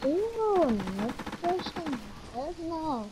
Ew, no pushing. Heck no.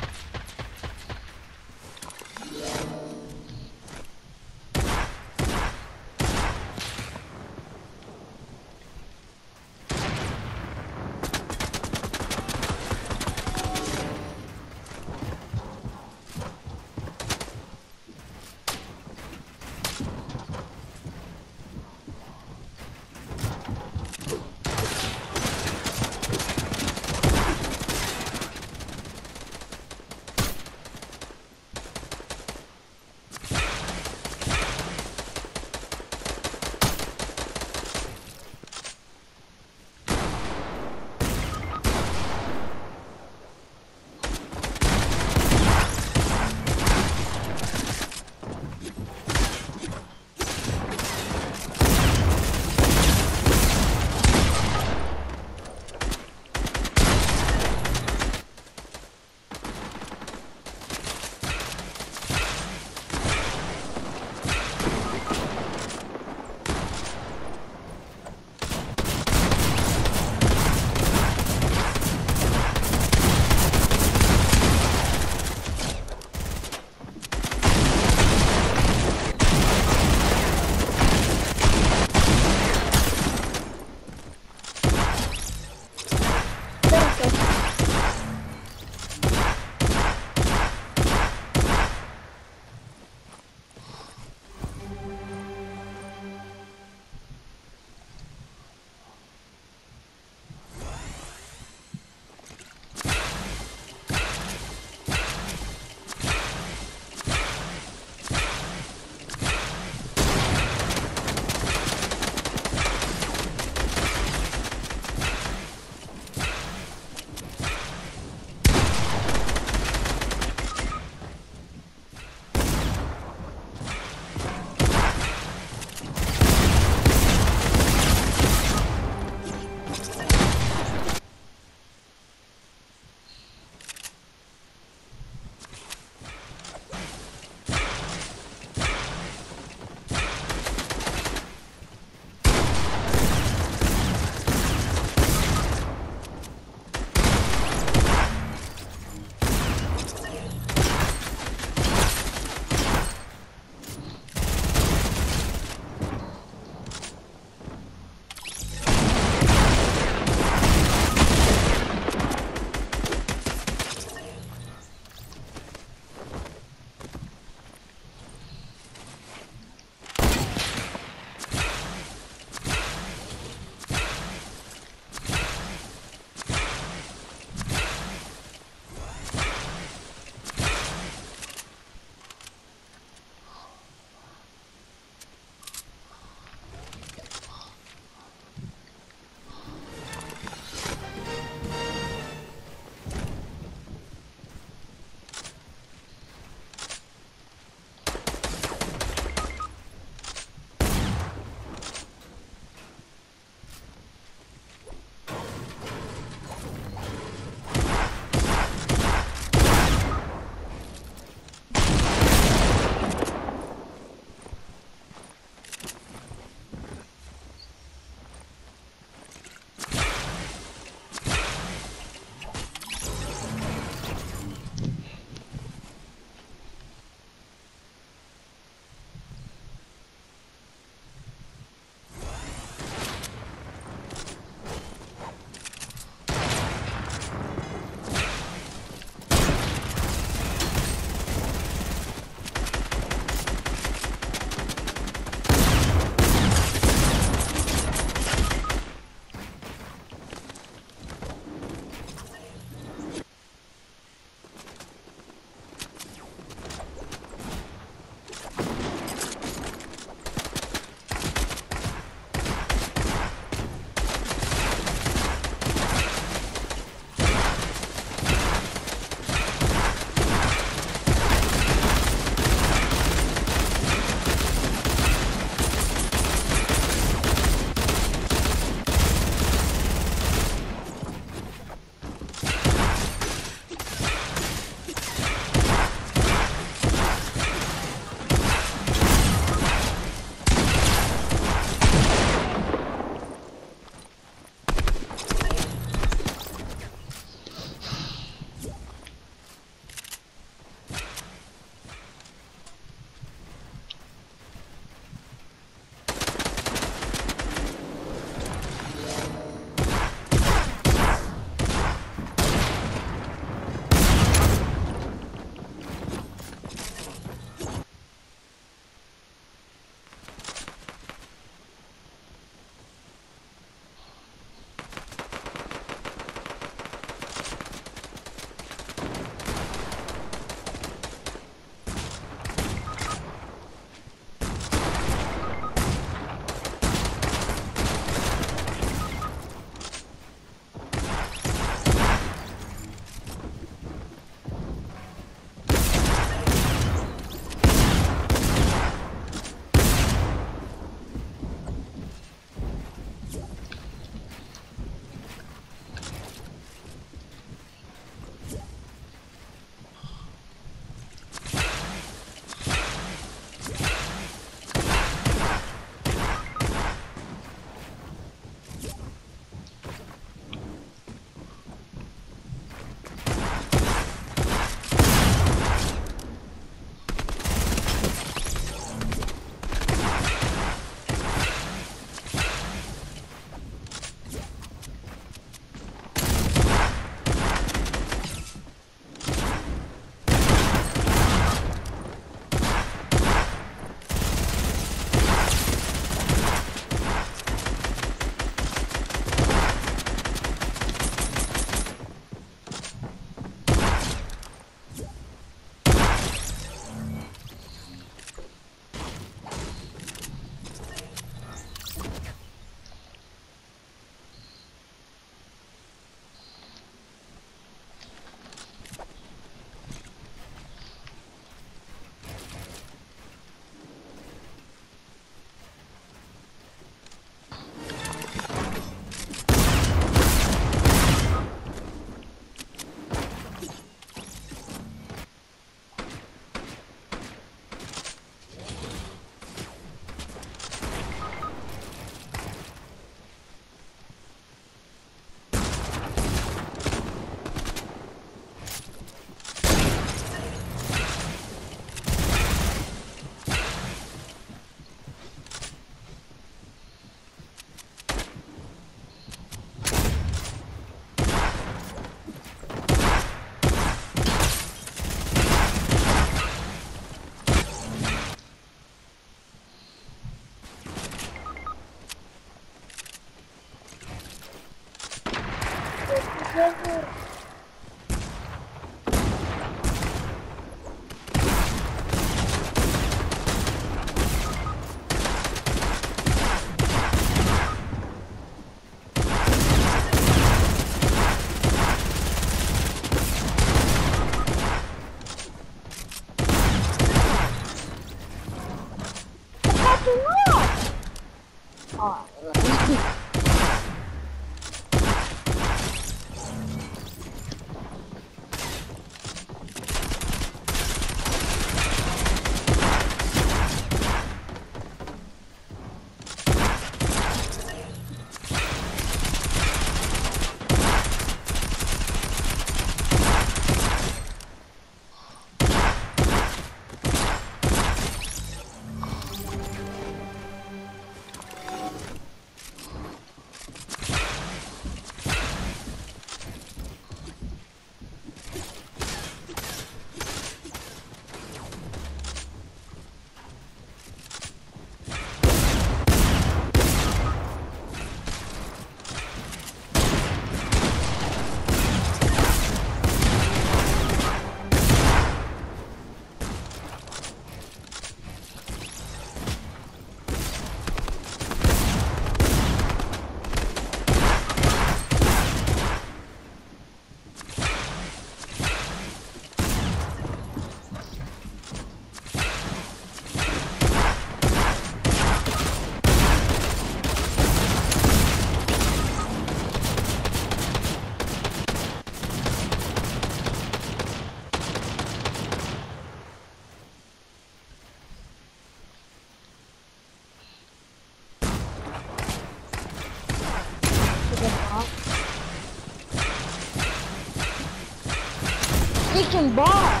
pushing bar.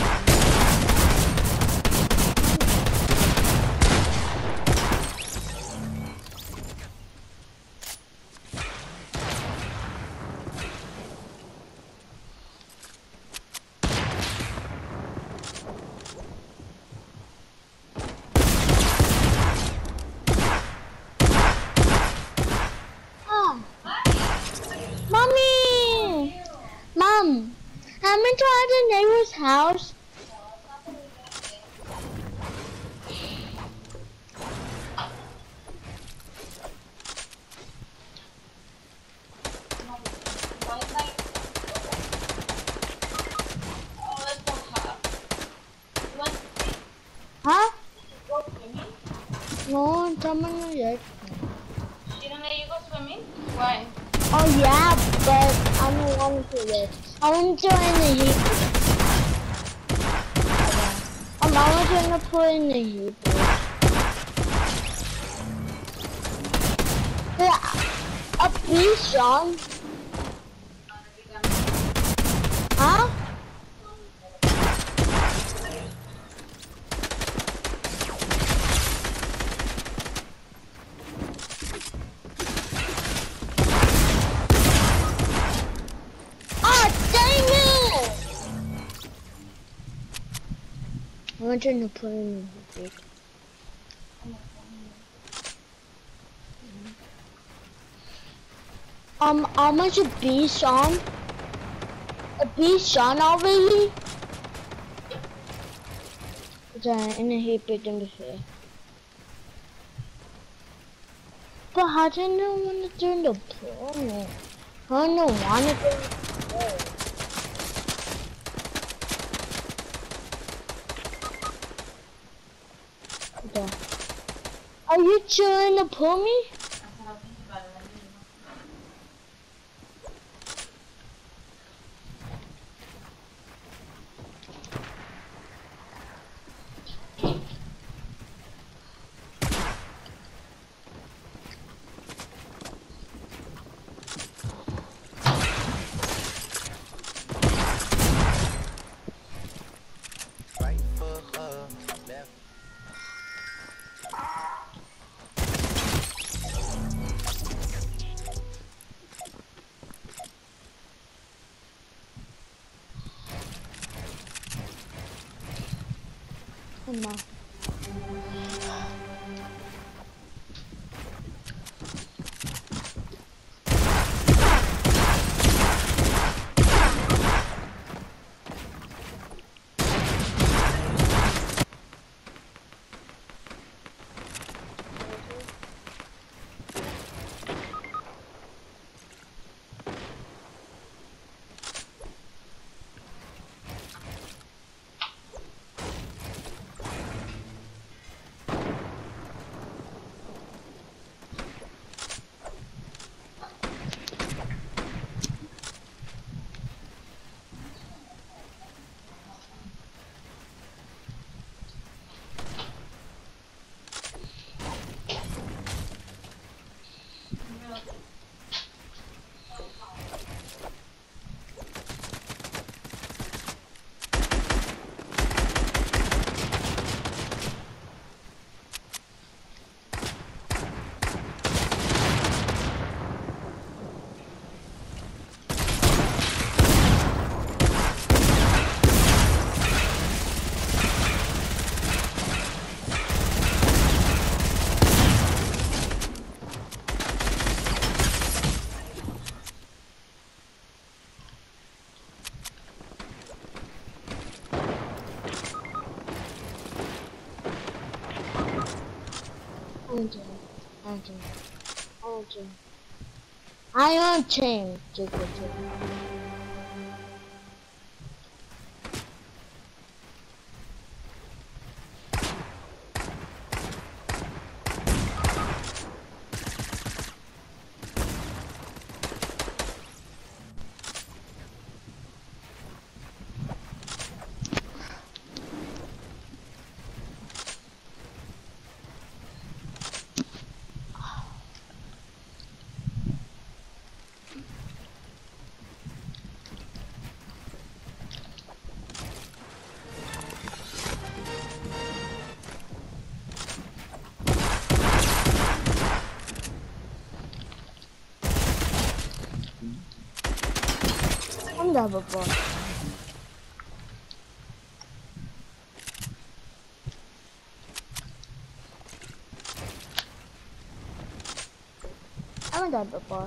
Mommy! Mom, I'm inside the neighbor's house. Huh? No, someone not yet. She don't let you go swimming? Why? Oh yeah, but I don't want to do it. I want to join the heat. I want to put in the heat. Yeah, a piece, Sean. Huh? I want you to put in the heat. How much a piece, Sean? A piece, Sean, already? In a heap it in the face. But how do you know when to turn the porno? I don't know when to turn the porno. Okay. Are you trying to pull me? Come on. I am change. haven't done before. I haven't done before.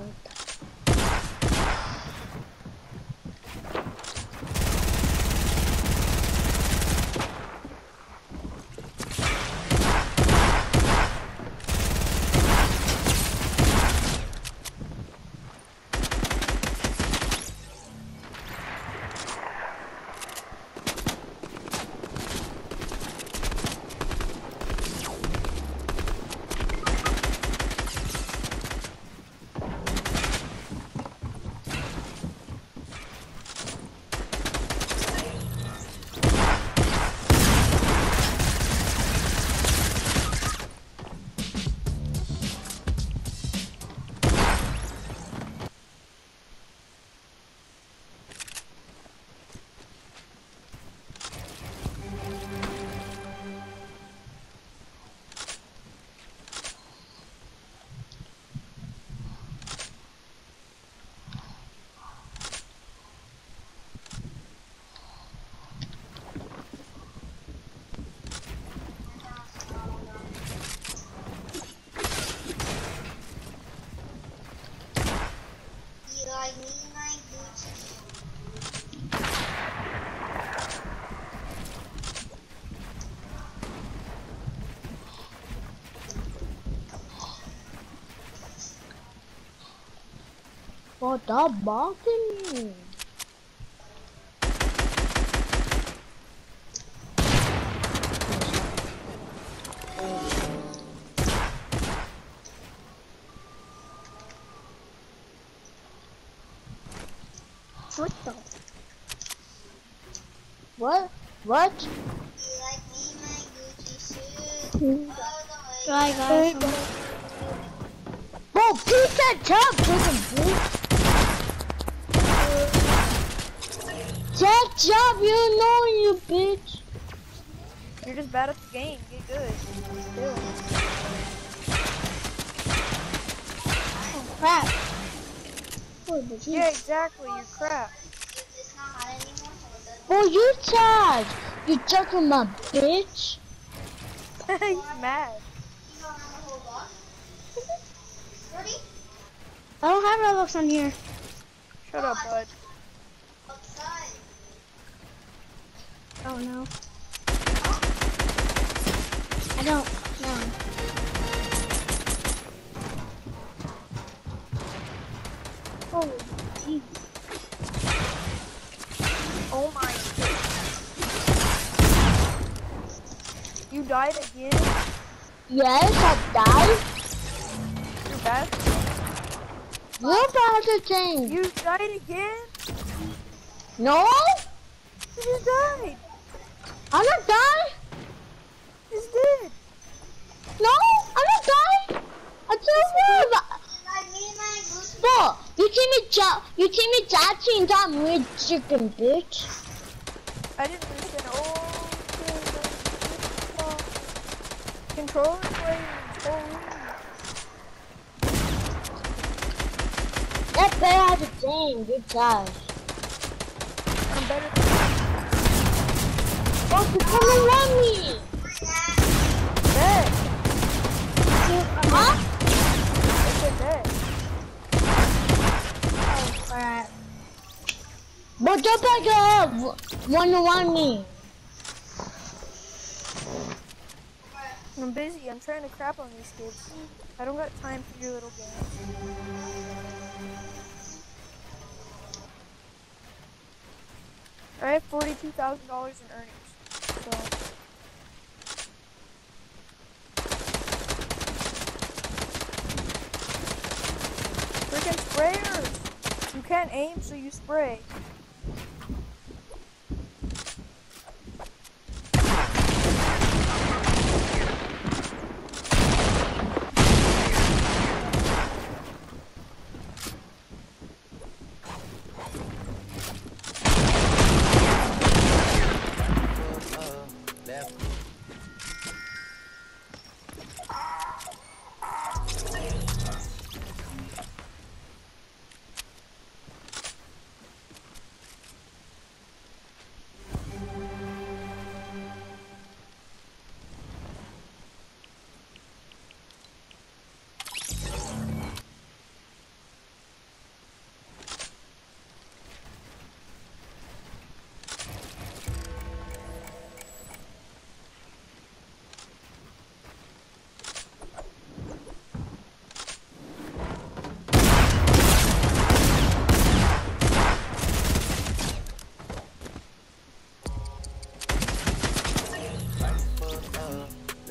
Oh, stop barking me. What the? What? What? You like me, my Gucci shoes? Try, guys. Oh, piece that top, freaking bitch. Jack job, you know you bitch. You're just bad at the game. Get good. Oh, crap. Oh, Yeah, exactly. You're crap. It's not hot anymore, so it oh, you charge. You talking my bitch. He's mad. You don't have a whole box? Ready? I don't have Robux on here. Shut up, bud. Outside. Oh no. I don't know. Oh, jeez. Oh my goodness. You died again? Yes, I died. You're bad. You're about to change. You died again? No? You just died. I'm not dying. You just did. No, I'm not dying. I don't know. Like me, my Gucci. Bro, you see me chatting that weird chicken bitch. I didn't listen. Oh, okay. Controller playing. Holy. That better have a game. Good job. I'm better than Oh, you come around me. that. Huh? I said that. Oh, crap. But don't back up. One me. I'm busy. I'm trying to crap on these kids. I don't got time for your little games. I have $42,000 in earnings. So freaking sprayers! You can't aim, so you spray.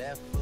definitely.